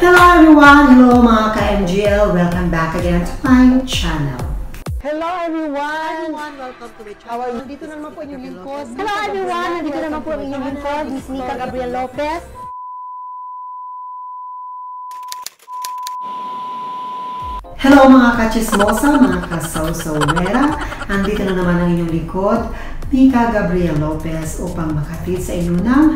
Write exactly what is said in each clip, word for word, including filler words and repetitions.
Hello everyone! Hello mga ka-M G L! Welcome back again to my channel. Hello everyone! Everyone, welcome to my channel. Nandito naman po inyong lingkod. Hello everyone! Nandito naman po inyong lingkod, Miss Nika Gabriel Lopez. Hello mga ka-chismosa, mga ka-saw-sawera. Nandito na naman ang inyong lingkod, Nika Gabriel Lopez, upang makatid sa inyo ng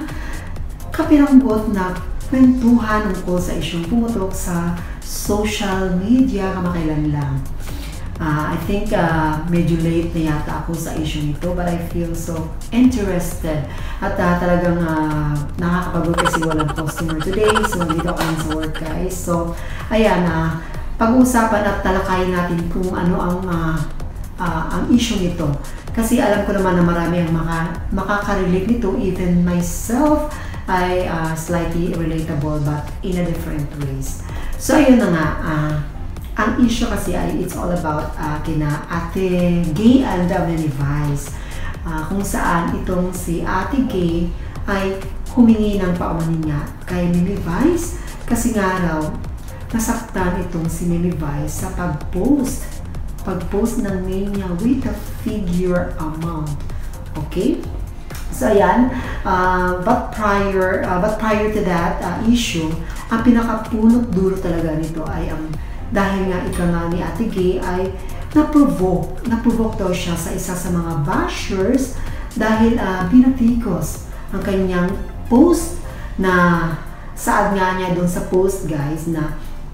kapiranggot na kwentuhan tungkol sa isyong pumutok sa social media kamakailan lang. Uh, I think uh, medyo late na yata ako sa issue nito, but I feel so interested. At uh, talagang uh, nakakapagod kasi walang customer today, so dito ako sa work guys. So ayan, uh, pag-uusapan at talakayin natin kung ano ang uh, uh, ang issue nito. Kasi alam ko naman na marami ang maka, makaka-relate nito, even myself ay uh, slightly relatable but in a different ways. So ayun na nga, uh, ang issue kasi ay it's all about uh, kina Ate Gay and Mimi Vice, uh, kung saan itong si Ate Gay ay humingi ng paumanin niya kay Mimi Vice kasi nga raw nasaktan itong si Mimi Vice sa pag-post pag-post ng name niya with a figure amount. Okay? So ayan, uh, but prior uh, but prior to that uh, issue, ang pinakapunot dulo talaga nito ay ang dahil nga ika nga ni Ate Gay ay na-provoke, na-provoke daw siya sa isa sa mga bashers dahil uh, binatikos ang kanyang post na saad nga niya doon sa post guys na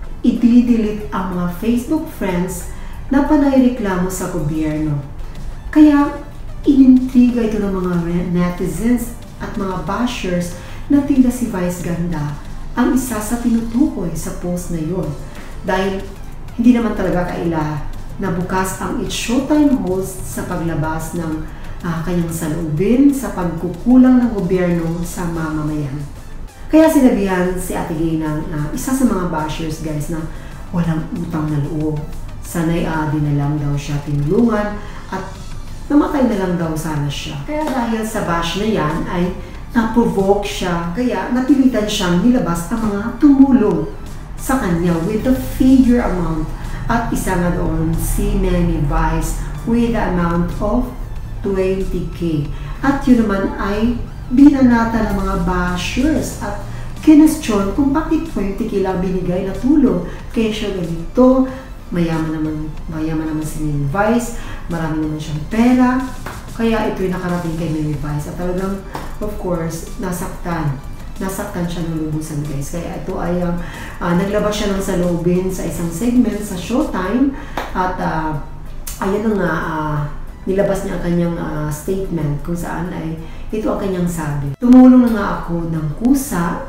i-delete ang mga Facebook friends na panay reklamo sa gobyerno. Kaya inintriga ito ng mga netizens at mga bashers na tila si Vice Ganda ang isa sa tinutukoy sa post na yun. Dahil hindi naman talaga kaila na bukas ang It's Showtime host sa paglabas ng uh, kanyang saloobin sa pagkukulang ng gobyerno sa mamamayan. Kaya sinabihan si Ate Gay ng uh, isa sa mga bashers guys na walang utang na loob. Sana'y uh, dinalang daw siya tinulungan at namatay na lang daw sana siya. Kaya dahil sa bash na yan ay na-provoke siya, kaya napilitan siyang nilabas ang mga tumulong sa kanya with the figure amount. At isa nga doon si Mimi Vice with the amount of twenty K. At yun naman ay binanata ng mga bashers at kinestyon kung bakit twenty K lang binigay na tulong. Kaya siya ganito, mayaman naman, mayaman naman si Mimi Vice, marami naman siyang pera, kaya ito'y nakarating kay Mimi Vice. At talagang, of course, nasaktan. Nasaktan siya ng lubusan guys. Kaya ito ay uh, uh, naglabas siya ng saloobin sa isang segment sa Showtime. At uh, ayun na nga, uh, nilabas niya ang kanyang uh, statement kung saan ay ito ang kanyang sabi. Tumulong na nga ako ng kusa,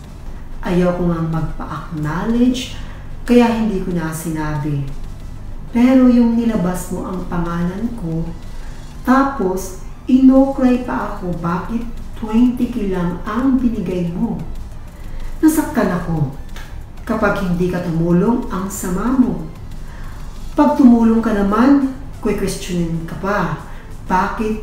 ayaw ko nga magpa-acknowledge, kaya hindi ko na sinabi. Pero yung nilabas mo ang pangalan ko, tapos inokray pa ako bakit twenty K lang ang binigay mo. Nasaktan ako kapag hindi ka tumulong ang sama mo. Pag tumulong ka naman, kwe-questionin ka pa. Bakit?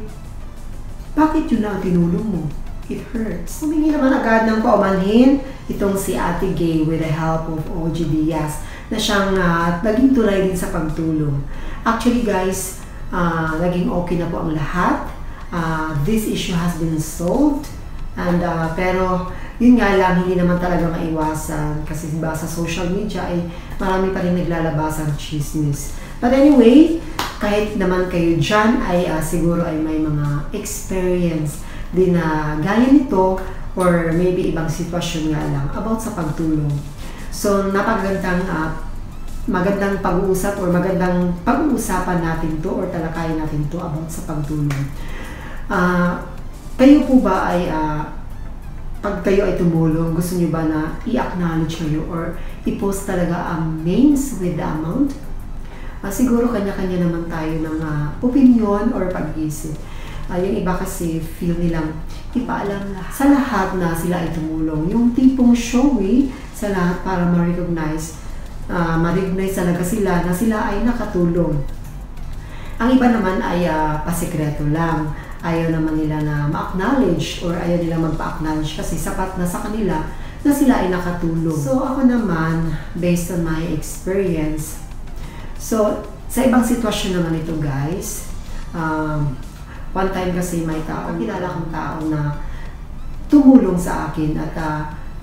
Bakit yun na ang tinulong mo? It hurts. Humingi naman agad ng paumanhin itong si Ate Gay with the help of O G Diaz na siyang uh, naging tulay din sa pagtulong. Actually guys, uh, naging okay na po ang lahat. Uh, this issue has been solved. And uh, pero yun nga lang, hindi naman talaga maiwasan kasi diba, sa social media ay marami pa rin naglalabasang chismis. But anyway, kahit naman kayo dyan ay uh, siguro ay may mga experience din na gaya nito or maybe ibang sitwasyon nga lang about sa pagtulong. So napagandang uh, magandang pag-uusap or magandang pag-uusapan natin to or talakayin natin to about sa pagtulong. Uh, kayo po ba ay uh, pag kayo ay tumulong, gusto niyo ba na i-acknowledge kayo or i-post talaga ang names with the amount? Uh, siguro kanya-kanya naman tayo ng uh, opinion or pag-iisip. Uh, yung iba kasi feel nilang ipaalam sa lahat na sila ay tumulong. Yung tipong showy sa lahat para ma-recognize, uh, ma-recognize talaga sila na sila ay nakatulong. Ang iba naman ay uh, pasikreto lang. Ayaw naman nila na ma-acknowledge or ayaw nila magpa-acknowledge kasi sapat na sa kanila na sila ay nakatulong. So ako naman, based on my experience, so sa ibang sitwasyon naman ito guys, um, one time kasi may tao, kilala kong tao na tumulong sa akin at uh,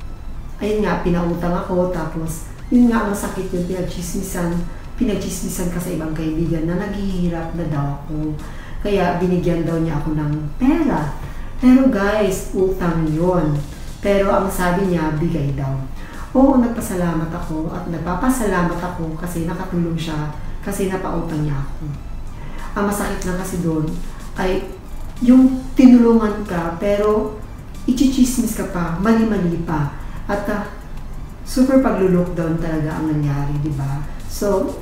ayun nga, pinautang ako, tapos yun nga ang sakit yung pinagchismisan, pinagchismisan ka sa ibang kaibigan na naghihirap na daw ako. Kaya binigyan daw niya ako ng pera. Pero guys, utang yon. Pero ang sabi niya, bigay daw. Oo, nagpasalamat ako at nagpapasalamat ako kasi nakatulong siya kasi napautang niya ako. Ang masakit lang kasi doon ay yung tinulungan ka pero ichichismis ka pa, mali-mali pa. At uh, super paglo-lockdown talaga ang nangyari, di ba? So,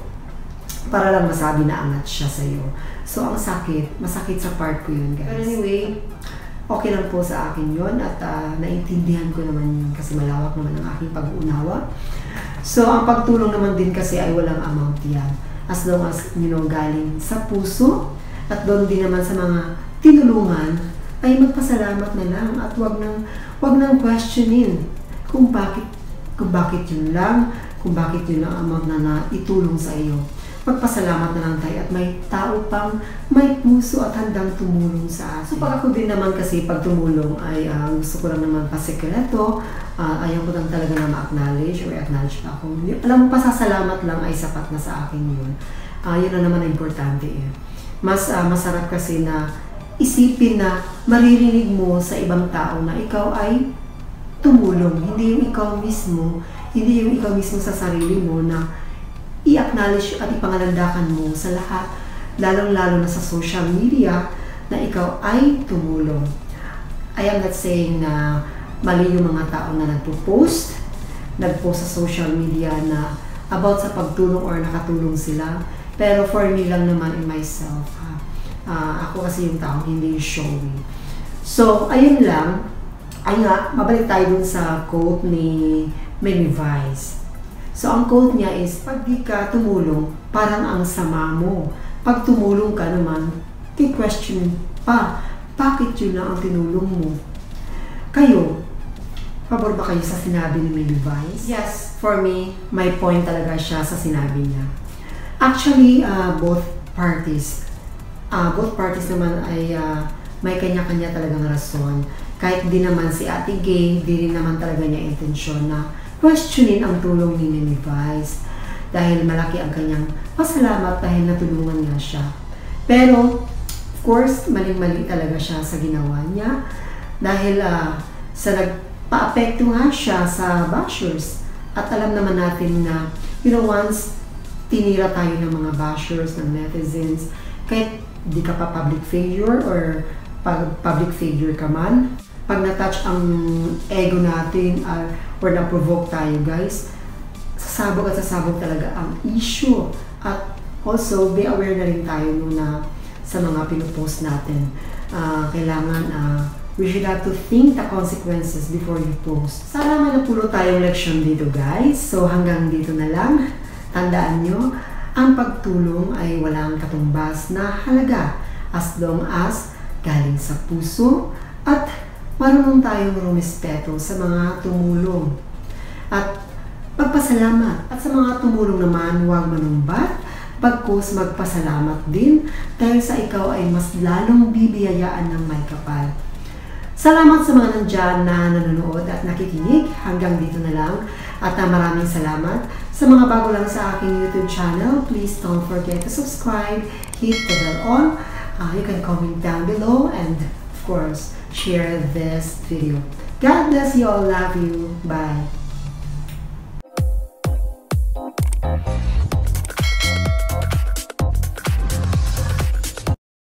para lang masabi na angat siya sa'yo. So, ang sakit, masakit sa part ko yun, guys. But anyway, okay lang po sa akin yun at uh, naintindihan ko naman yun kasi malawak naman ang aking pag-uunawa. So, ang pagtulong naman din kasi ay walang amount yan. As long as, you know, galing sa puso at doon din naman sa mga tinulungan, ay magpasalamat na lang at wag nang, wag nang questionin kung bakit, kung bakit yun lang, kung bakit yun lang amount na naitulong sa iyo. Magpasalamat na lang tayo at may tao pang may puso at handang tumulong sa atin. So pag ako din naman kasi pag tumulong ay uh, gusto ko lang naman pasikreto, uh, ayaw ko lang talaga na ma-acknowledge or acknowledge pa ako. Alam mo, pasasalamat lang ay sapat na sa akin yun. Uh, yun na naman ang importante eh. Mas uh, masarap kasi na isipin na maririnig mo sa ibang tao na ikaw ay tumulong. Hindi yung ikaw mismo, hindi yung ikaw mismo sa sarili mo na i-acknowledge at ipangalandakan mo sa lahat, lalong-lalo na sa social media, na ikaw ay tumulong. I am not saying na mali yung mga tao na nagpo-post, nagpost sa social media na about sa pagtulong or nakatulong sila. Pero for me lang naman in myself, ha, uh, ako kasi yung taong hindi showy. So, ayun lang. Ay nga, mabalik tayo dun sa quote ni Mimi Vice. So, ang quote niya is, pag di ka tumulong, parang ang sama mo. Pag tumulong ka naman, ki-question pa, bakit yun lang ang tinulong mo? Kayo, pabor ba kayo sa sinabi ni Mimi Vice? Yes, for me, may point talaga siya sa sinabi niya. Actually, uh, both parties, uh, both parties naman ay uh, may kanya-kanya talagang rason. Kahit di naman si Ate Gay, di rin naman talaga niya intensyon na questionin ang tulong ni Mimi Vice dahil malaki ang kanyang pasalamat dahil natulungan nga siya. Pero, of course, maling-mali talaga siya sa ginawa niya dahil uh, sa nagpa-apekto nga siya sa bashers. At alam naman natin na, you know, once tinira tayo ng mga bashers, ng netizens, kahit di ka pa public figure or pag public figure ka man, pag na-touch ang ego natin uh, or na-provoke tayo guys, sasabog at sasabog talaga ang issue. At also, be aware na rin tayo muna sa mga pinupost natin. Uh, kailangan, uh, we should have to think the consequences before you post. Sana may napulo tayong leksyon dito guys. So hanggang dito na lang. Tandaan nyo, ang pagtulong ay walang katumbas na halaga as long as galing sa puso at marunong tayong rumispeto sa mga tumulong. At pagpasalamat. At sa mga tumulong naman, huwag manumbat, bagkus magpasalamat din dahil sa ikaw ay mas lalong bibiyayaan ng may kapal. Salamat sa mga nandyan na nanonood at nakikinig. Hanggang dito na lang. At uh, maraming salamat. Sa mga bago lang sa aking YouTube channel, please don't forget to subscribe, hit the bell on. Uh, you can comment down below and of course, share this video. God bless you all. Love you. Bye.